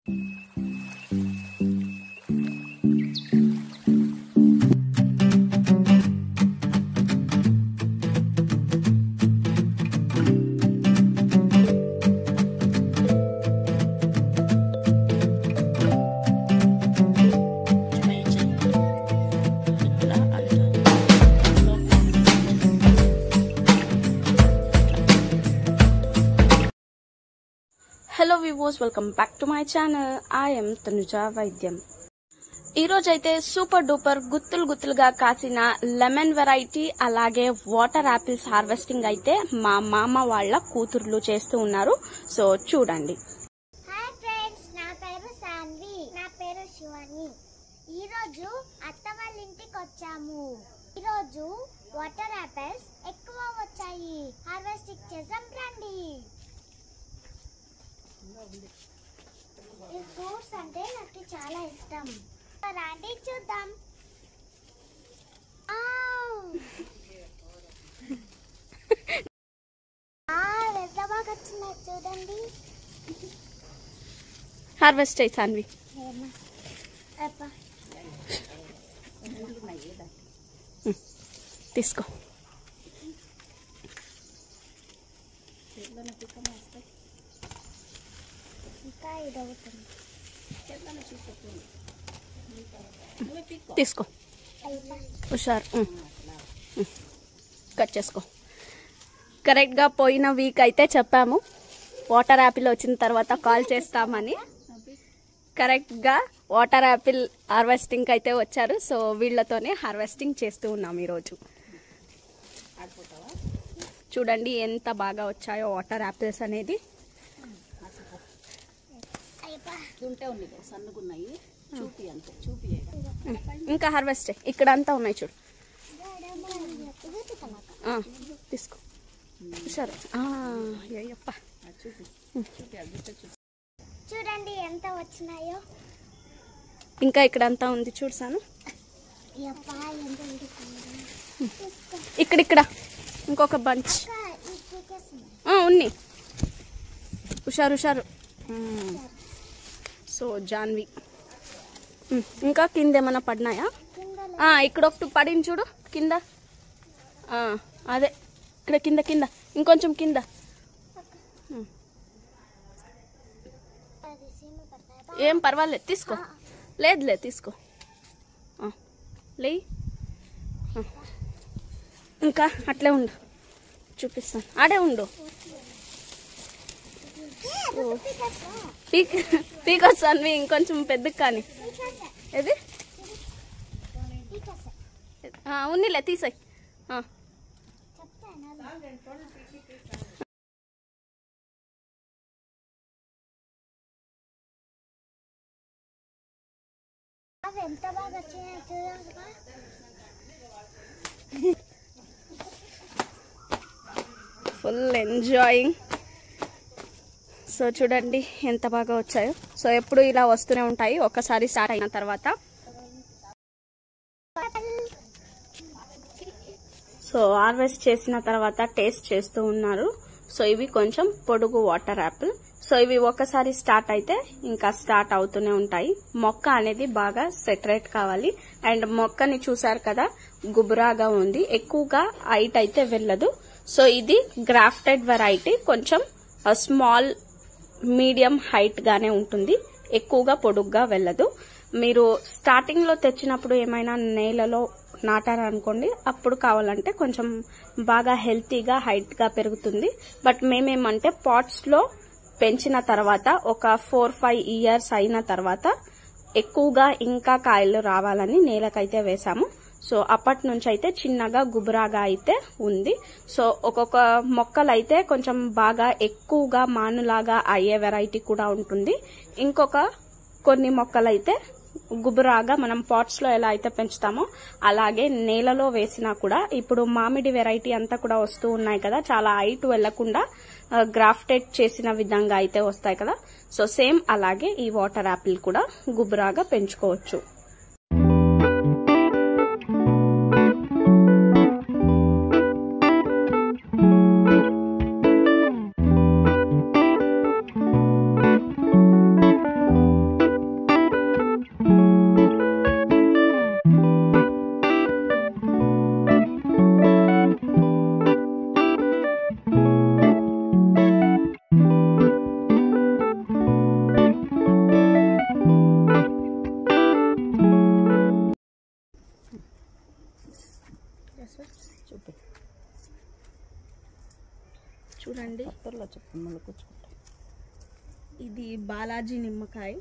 Hello viewers, welcome back to my channel. I am Tanuja Vaidyam. ఈ రోజు అయితే సూపర్ డూపర్ గుత్తులుగా కాసిన లెమన్ వెరైటీ అలాగే వాటర్ యాపిల్స్ హార్వెస్టింగ్ అయితే మా మామ వాళ్ళ కూతుర్లు చేస్తూ ఉన్నారు. సో చూడండి. హాయ్ ఫ్రెండ్స్, నా పేరు సాన్వి. నా పేరు శివాని. ఈ రోజు అత్త వాళ్ళ ఇంటికి వచ్చాము. ఈ రోజు వాటర్ యాపిల్స్ ఎక్కువ వచ్చాయి. హార్వెస్టింగ్ చేద్దాం రండి. ఈ ఫ్రూట్స్ అంటే నాకు చాలా ఇష్టం. రండి చూద్దాం. ఎంత బాగా వచ్చినాయి చూడండి. హార్వెస్ట్ అయ్యి సాన్వి తీసుకో. తీసుకో, హుషారు. కట్ చేసుకో. కరెక్ట్గా పోయిన వీక్ అయితే చెప్పాము వాటర్ యాపిల్ వచ్చిన తర్వాత కాల్ చేస్తామని. కరెక్ట్గా వాటర్ యాపిల్ హార్వెస్టింగ్ అయితే వచ్చారు. సో వీళ్ళతోనే హార్వెస్టింగ్ చేస్తూ ఉన్నాం ఈరోజు. చూడండి ఎంత బాగా వచ్చాయో వాటర్ యాపిల్స్ అనేది. ఇంకా హార్వెస్ట్ ఇక్కడ అంతా ఉన్నాయి చూడు. తీసుకో సరే. చూడండి ఎంత వచ్చినాయో. ఇంకా ఇక్కడ అంతా ఉంది చూడు సాను. ఇక్కడ ఇంకొక బంచ్ ఉన్నాయి. హుషారు. సో జాన్వి ఇంకా కింద ఏమైనా పడినాయా? ఇక్కడ ఒకటి పడింది చూడు కింద. అదే ఇక్కడ కింద ఇంకొంచెం కింద. ఏం పర్వాలేదు, తీసుకో. లేదులే తీసుకో. లే ఇంకా అట్లే ఉండు, చూపిస్తాను. ఆడే ఉండు. పీక్ వస్తాను ఇంకొంచెం పెద్ద కానీ. ఏది ఉన్నిలే తీసాయి. ఎంత బాగా వచ్చినాయి. Full enjoying. సో చూడండి ఎంత బాగా వచ్చాయో. సో ఎప్పుడు ఇలా వస్తూనే ఉంటాయి ఒకసారి స్టార్ట్ అయిన తర్వాత. సో హార్వెస్ట్ చేసిన తర్వాత టేస్ట్ చేస్తూ ఉన్నారు. సో ఇవి కొంచెం పొడుగు వాటర్ యాపిల్. సో ఇవి ఒకసారి స్టార్ట్ అయితే ఇంకా స్టార్ట్ అవుతూనే ఉంటాయి. మొక్క అనేది బాగా సెటరేట్ కావాలి. అండ్ మొక్కని చూసారు కదా, గుబురాగా ఉంది. ఎక్కువగా హైట్ అయితే వెళ్ళదు. సో ఇది గ్రాఫ్టెడ్ వెరైటీ. కొంచెం స్మాల్ మీడియం హైట్ గానే ఉంటుంది. ఎక్కువగా పొడుగ్గా వెళ్ళదు. మీరు స్టార్టింగ్ లో తెచ్చినప్పుడు ఏమైనా నేలలో నాటారనుకోండి, అప్పుడు కావాలంటే కొంచెం బాగా హెల్తీగా హైట్ గా పెరుగుతుంది. బట్ మేమేమంటే పాట్స్ లో పెంచిన తర్వాత ఒక 4-5 ఇయర్స్ అయిన తర్వాత ఎక్కువగా ఇంకా కాయలు రావాలని నేలకైతే వేసాము. సో అప్పటి నుంచి అయితే చిన్నగా గుబురాగా అయితే ఉంది. సో ఒక్కొక్క మొక్కలైతే కొంచెం బాగా ఎక్కువగా మానులాగా అయ్యే వెరైటీ కూడా ఉంటుంది. ఇంకొక కొన్ని మొక్కలైతే గుబురాగా మనం పాట్స్ లో ఎలా అయితే పెంచుతామో అలాగే నేలలో వేసినా కూడా, ఇప్పుడు మామిడి వెరైటీ అంతా కూడా వస్తూ ఉన్నాయి కదా, చాలా హైట్ వెళ్లకుండా గ్రాఫ్టెడ్ చేసిన విధంగా అయితే వస్తాయి కదా. సో సేమ్ అలాగే ఈ వాటర్ యాపిల్ కూడా గుబురాగా పెంచుకోవచ్చు. చెప్పు మొలకొచ్చుకుంటా. ఇది బాలాజీ నిమ్మకాయ.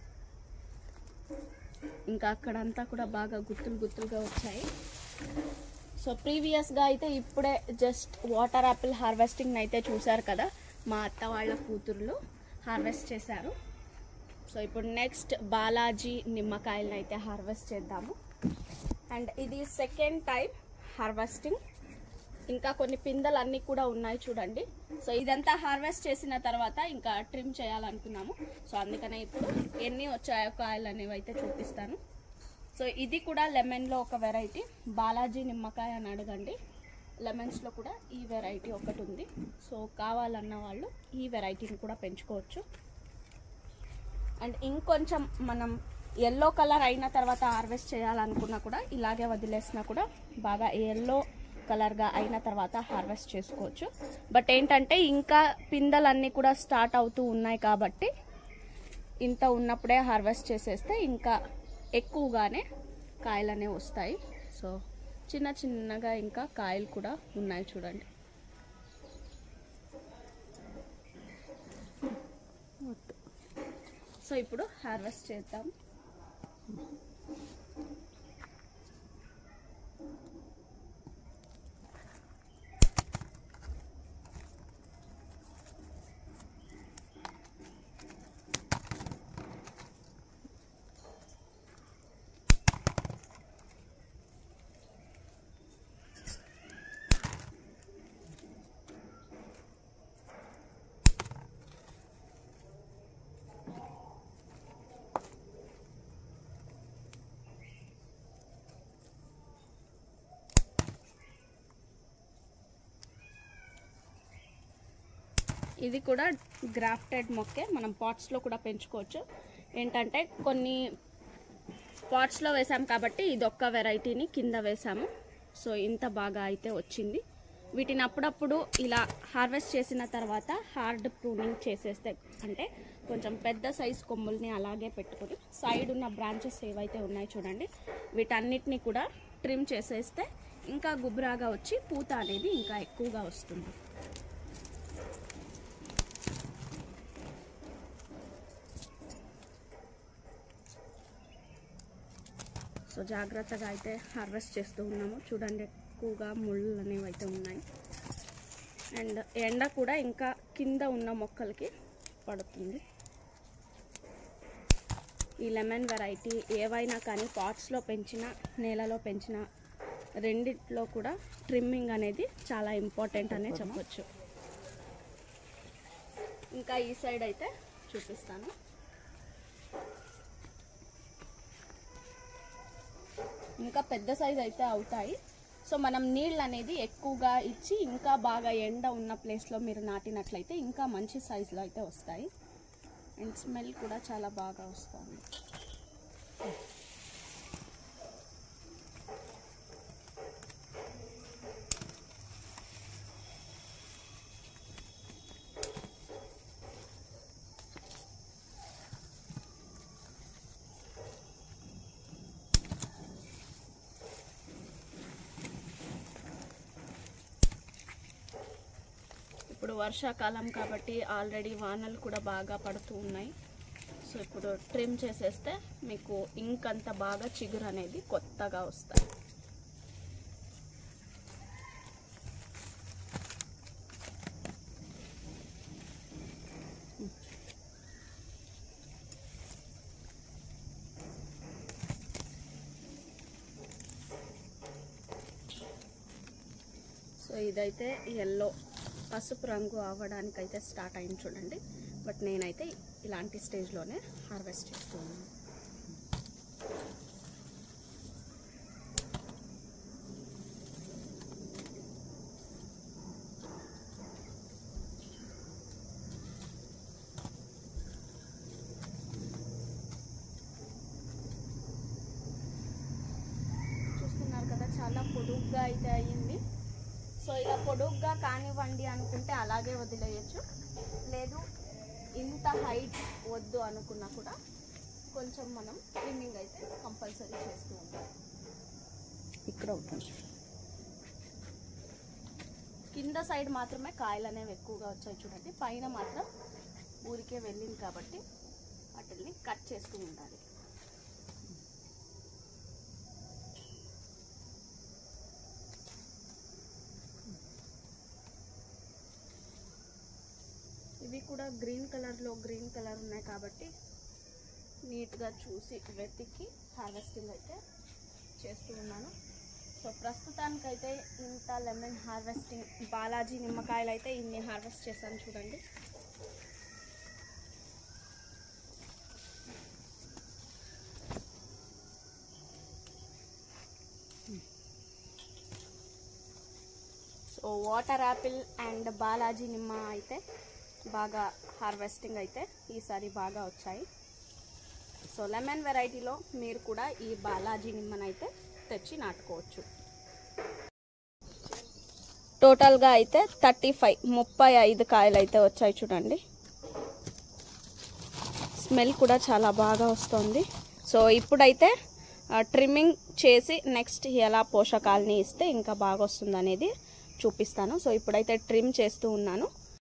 ఇంకా అక్కడంతా కూడా బాగా గుత్తులు గుత్తులుగా వచ్చాయి. సో ప్రీవియస్గా అయితే ఇప్పుడే జస్ట్ వాటర్ యాపిల్ హార్వెస్టింగ్ అయితే చూశారు కదా, మా అత్త వాళ్ళ కూతుర్లు హార్వెస్ట్ చేశారు. సో ఇప్పుడు నెక్స్ట్ బాలాజీ నిమ్మకాయలను అయితే హార్వెస్ట్ చేద్దాము. అండ్ ఇది సెకండ్ టైం హార్వెస్టింగ్. ఇంకా కొన్ని పిందెలు అన్నీ కూడా ఉన్నాయి చూడండి. సో ఇదంతా హార్వెస్ట్ చేసిన తర్వాత ఇంకా ట్రిమ్ చేయాలనుకున్నాము. సో అందుకనే ఇప్పుడు ఎన్ని వచ్చాయో కాయలు అనేవి అయితే చూపిస్తాను. సో ఇది కూడా లెమన్లో ఒక వెరైటీ, బాలాజీ నిమ్మకాయ అని అడగండి. లెమన్స్లో కూడా ఈ వెరైటీ ఒకటి ఉంది. సో కావాలన్న వాళ్ళు ఈ వెరైటీని కూడా పెంచుకోవచ్చు. అండ్ ఇంకొంచెం మనం ఎల్లో కలర్ అయిన తర్వాత హార్వెస్ట్ చేయాలనుకున్నా కూడా ఇలాగే వదిలేసినా కూడా బాగా ఎల్లో కలర్గా అయిన తర్వాత హార్వెస్ట్ చేసుకోవచ్చు. బట్ ఏంటంటే ఇంకా పిందెలన్నీ కూడా స్టార్ట్ అవుతూ ఉన్నాయి కాబట్టి ఇంత ఉన్నప్పుడే హార్వెస్ట్ చేసేస్తే ఇంకా ఎక్కువగానే కాయలు అనేవి వస్తాయి. సో చిన్న చిన్నగా ఇంకా కాయలు కూడా ఉన్నాయి చూడండి. సో ఇప్పుడు హార్వెస్ట్ చేద్దాం. ఇది కూడా గ్రాఫ్టెడ్ మొక్కే, మనం పాట్స్లో కూడా పెంచుకోవచ్చు. ఏంటంటే కొన్ని పాట్స్లో వేసాం కాబట్టి ఇది ఒక్క వెరైటీని కింద వేసాము. సో ఇంత బాగా అయితే వచ్చింది. వీటిని అప్పుడప్పుడు ఇలా హార్వెస్ట్ చేసిన తర్వాత హార్డ్ ప్రూనింగ్ చేసేస్తే, అంటే కొంచెం పెద్ద సైజ్ కొమ్ముల్ని అలాగే పెట్టుకొని సైడ్ ఉన్న బ్రాంచెస్ ఏవైతే ఉన్నాయి చూడండి, వీటన్నిటిని కూడా ట్రిమ్ చేసేస్తే ఇంకా గుబురాగా వచ్చి పూత అనేది ఇంకా ఎక్కువగా వస్తుంది. సో జాగ్రత్తగా అయితే హార్వెస్ట్ చేస్తూ ఉన్నాము. చూడండి ఎక్కువగా ముళ్ళు అనేవి అయితే ఉన్నాయి. అండ్ ఎండ కూడా ఇంకా కింద ఉన్న మొక్కలకి పడుతుంది. ఈ లెమన్ వెరైటీ ఏవైనా కానీ పాట్స్లో పెంచిన, నేలలో పెంచిన రెండిట్లో కూడా ట్రిమ్మింగ్ అనేది చాలా ఇంపార్టెంట్ అనే చెప్పొచ్చు. ఇంకా ఈ సైడ్ అయితే చూపిస్తాను. ఇంకా పెద్ద సైజ్ అయితే అవుతాయి. సో మనం నీళ్ళు అనేది ఎక్కువగా ఇచ్చి ఇంకా బాగా ఎండ ఉన్న ప్లేస్లో మీరు నాటినట్లయితే ఇంకా మంచి సైజులో అయితే వస్తాయి. అండ్ స్మెల్ కూడా చాలా బాగా వస్తుంది. ఇప్పుడు వర్షాకాలం కాబట్టి ఆల్రెడీ వానలు కూడా బాగా పడుతూ ఉన్నాయి. సో ఇప్పుడు ట్రిమ్ చేసేస్తే మీకు ఇంకంత బాగా చిగురు అనేది కొత్తగా వస్తాయి. సో ఇదైతే ఎల్లో పసుపు రంగు అవ్వడానికైతే స్టార్ట్ అయింది చూడండి. బట్ నేనైతే ఇలాంటి స్టేజ్లోనే హార్వెస్ట్ చేస్తూ ఉన్నాను. చూస్తున్నారు కదా, చాలా పొడుగ్గా అయితే అయ్యింది. సో ఇలా పొడుగ్గా కానివ్వండి అనుకుంటే అలాగే వదిలేయచ్చు, లేదు ఇంత హైట్ వద్దు అనుకున్నా కూడా కొంచెం మనం ట్రిమ్మింగ్ అయితే కంపల్సరీ చేస్తూ ఉంటాం. ఇక్కడ అవుతుంది. కింద సైడ్ మాత్రమే కాయలు అనేవి ఎక్కువగా వచ్చాయి చూడండి. పైన మాత్రం ఊరికే వెళ్ళింది కాబట్టి వాటిని కట్ చేస్తూ ఉండాలి. ఇవి కూడా గ్రీన్ కలర్లో గ్రీన్ కలర్ ఉన్నాయి కాబట్టి నీట్గా చూసి వెతికి హార్వెస్టింగ్ అయితే చేస్తూ ఉన్నాను. సో ప్రస్తుతానికైతే ఇంత లెమన్ హార్వెస్టింగ్, బాలాజీ నిమ్మకాయలు అయితే ఇన్ని హార్వెస్ట్ చేశాను చూడండి. So water apple and Balaji నిమ్మ అయితే బాగా హార్వెస్టింగ్ అయితే ఈసారి బాగా వచ్చాయి. సో లెమన్ వెరైటీలో మీరు కూడా ఈ బాలాజీ నిమ్మనైతే తెచ్చి నాటుకోవచ్చు. టోటల్గా అయితే 35 కాయలు అయితే వచ్చాయి చూడండి. స్మెల్ కూడా చాలా బాగా వస్తుంది. సో ఇప్పుడైతే ట్రిమ్మింగ్ చేసి నెక్స్ట్ ఎలా పోషకాలని ఇస్తే ఇంకా బాగా వస్తుంది అనేది చూపిస్తాను. సో ఇప్పుడైతే ట్రిమ్ చేస్తూ ఉన్నాను.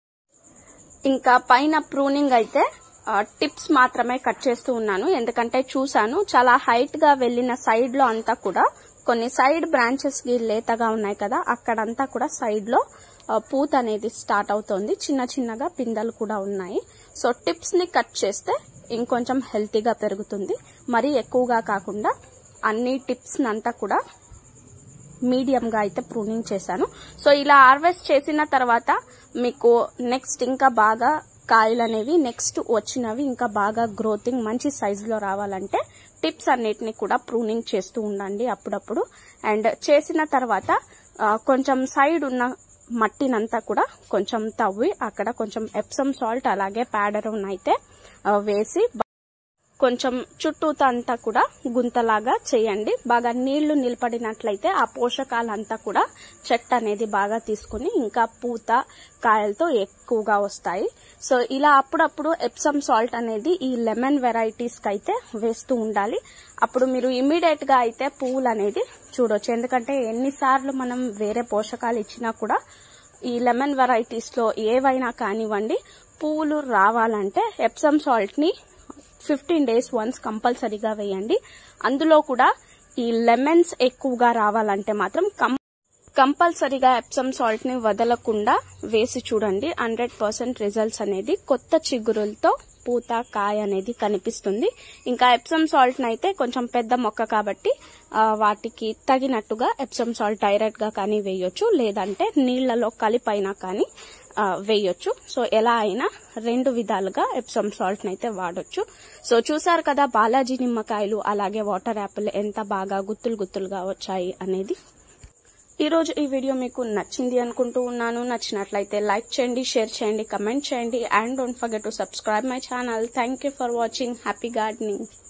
ఇంకా పైన ప్రూనింగ్ అయితే టిప్స్ మాత్రమే కట్ చేస్తూ ఉన్నాను. ఎందుకంటే చూసాను చాలా హైట్ గా వెళ్ళిన సైడ్ లో అంతా కూడా కొన్ని సైడ్ బ్రాంచెస్ కి లేతగా ఉన్నాయి కదా, అక్కడంతా కూడా సైడ్ లో పూత అనేది స్టార్ట్ అవుతోంది. చిన్న చిన్నగా పిందెలు కూడా ఉన్నాయి. సో టిప్స్ ని కట్ చేస్తే ఇంకొంచెం హెల్తీగా పెరుగుతుంది. మరీ ఎక్కువగా కాకుండా అన్ని టిప్స్ అంతా కూడా మీడియం గా అయితే ప్రూనింగ్ చేశాను. సో ఇలా హార్వెస్ట్ చేసిన తర్వాత మీకు నెక్స్ట్ ఇంకా బాగా కాయలు అనేవి నెక్స్ట్ వచ్చినవి ఇంకా బాగా గ్రోతింగ్ మంచి సైజ్ లో రావాలంటే టిప్స్ అన్నిటిని కూడా ప్రూనింగ్ చేస్తూ ఉండండి అప్పుడప్పుడు. అండ్ చేసిన తర్వాత కొంచెం సైడ్ ఉన్న మట్టినంతా కూడా కొంచెం తవ్వి అక్కడ కొంచెం ఎప్సమ్ సాల్ట్ అలాగే ప్యాడరూన్ అయితే వేసి కొంచెం చుట్టూతా అంతా కూడా గుంతలాగా చేయండి. బాగా నీళ్లు నిలబడినట్లయితే ఆ పోషకాలంతా కూడా చెట్టు అనేది బాగా తీసుకుని ఇంకా పూత కాయలతో ఎక్కువగా వస్తాయి. సో ఇలా అప్పుడప్పుడు ఎప్సమ్ సాల్ట్ అనేది ఈ లెమన్ వెరైటీస్ కి అయితే వేస్తూ ఉండాలి. అప్పుడు మీరు ఇమీడియట్ గా అయితే పువ్వులు అనేది చూడొచ్చు. ఎందుకంటే ఎన్నిసార్లు మనం వేరే పోషకాలు ఇచ్చినా కూడా ఈ లెమన్ వెరైటీస్ లో ఏవైనా కానివ్వండి పువ్వులు రావాలంటే ఎప్సమ్ సాల్ట్ ని 15 days వన్స్ కంపల్సరీగా వేయండి. అందులో కూడా ఈ లెమన్స్ ఎక్కువగా రావాలంటే మాత్రం కంపల్సరీగా ఎప్సమ్ సాల్ట్ ని వదలకుండా వేసి చూడండి. 100% రిజల్ట్స్ అనేది కొత్త చిగురులతో పూత కాయ అనేది కనిపిస్తుంది. ఇంకా ఎప్సమ్ సాల్ట్ అయితే కొంచెం పెద్ద మొక్క కాబట్టి వాటికి తగినట్టుగా ఎప్సమ్ సాల్ట్ డైరెక్ట్ గా కానీ వేయొచ్చు, లేదంటే నీళ్లలో కలిపైనా కానీ వేయొచ్చు. సో ఎలా అయినా 2 విధాలుగా ఎప్సమ్ సాల్ట్ అయితే వాడొచ్చు. సో చూసారు కదా బాలాజీ నిమ్మకాయలు అలాగే వాటర్ యాపిల్ ఎంత బాగా గుత్తులు గుత్తులుగా వచ్చాయి అనేది. ఈ రోజు ఈ వీడియో మీకు నచ్చింది అనుకుంటూ ఉన్నాను. నచ్చినట్లయితే లైక్ చేయండి, షేర్ చేయండి, కమెంట్ చేయండి and don't forget to subscribe my channel. Thank you for watching. Happy gardening.